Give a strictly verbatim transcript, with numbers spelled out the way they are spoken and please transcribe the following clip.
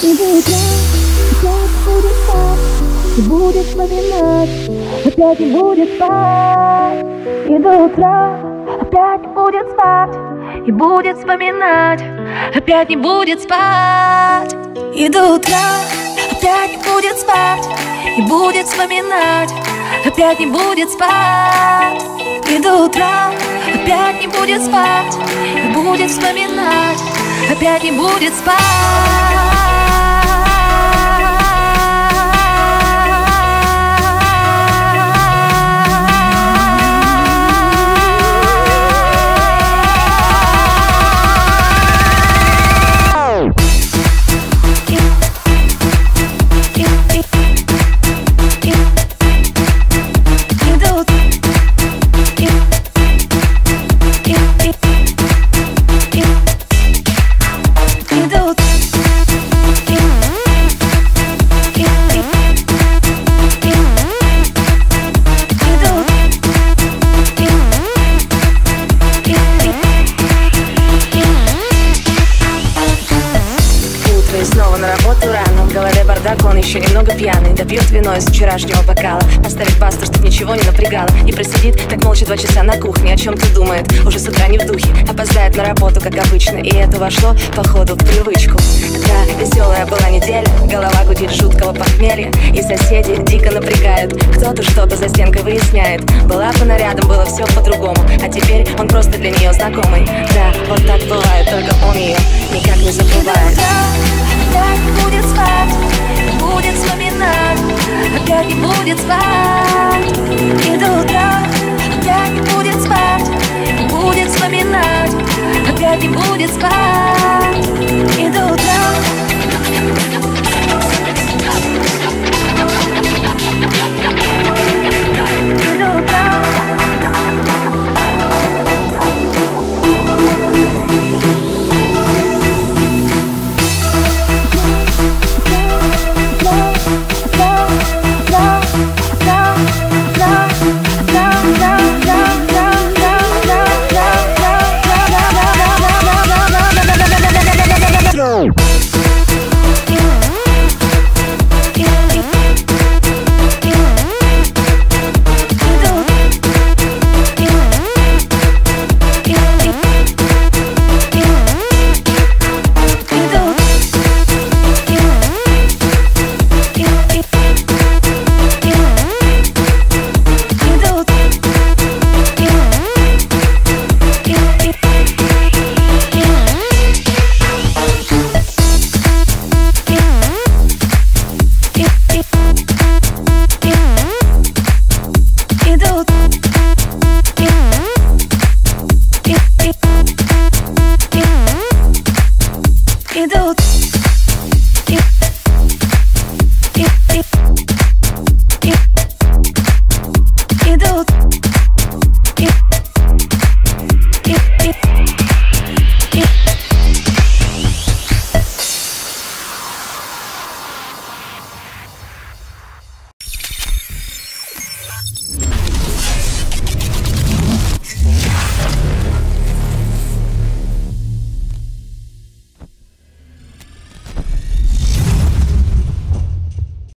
И до утра опять будет спать, и будет вспоминать, опять не будет спать. И до утра опять будет спать, и будет вспоминать, опять не будет спать. И до утра опять будет спать, и будет вспоминать, опять не будет спать. И до утра опять не будет спать, и будет вспоминать, опять не будет спать. Снова на работу рано, в голове бардак, он еще немного пьяный. Допьет вино из вчерашнего бокала, поставит басту, чтоб ничего не напрягало. И просидит так молча два часа на кухне, о чем-то думает, уже с утра не в духе. Опоздает на работу, как обычно, и это вошло, походу, в привычку. Да, веселая была неделя, голова гудит жуткого похмелья, и соседи дико напрягают, кто-то что-то за стенкой выясняет. Была по нарядам, было все по-другому, а теперь он просто для нее знакомый. Да, вот так бывает, только он ее никак не забывает. Опять не будет спать, будет вспоминать, опять не будет спать. И до утра опять не будет спать, будет вспоминать, опять не будет спать. И до утра. И до утра. No.